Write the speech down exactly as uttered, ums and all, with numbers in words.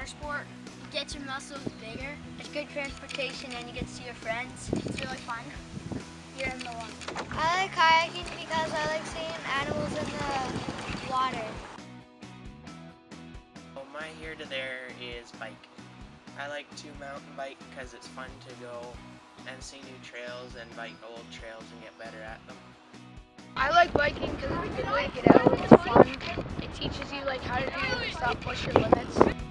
water sport. You get your muscles bigger. It's good transportation and you get to see your friends. It's really fun. You're in the water. I like kayaking because I like seeing animals in the water. Well, my here to there is bike. I like to mountain bike because it's fun to go and see new trails and bike old trails and get better at them. I like biking because it's a good way to get out. It's fun. It teaches you like how to do stuff, push your limits.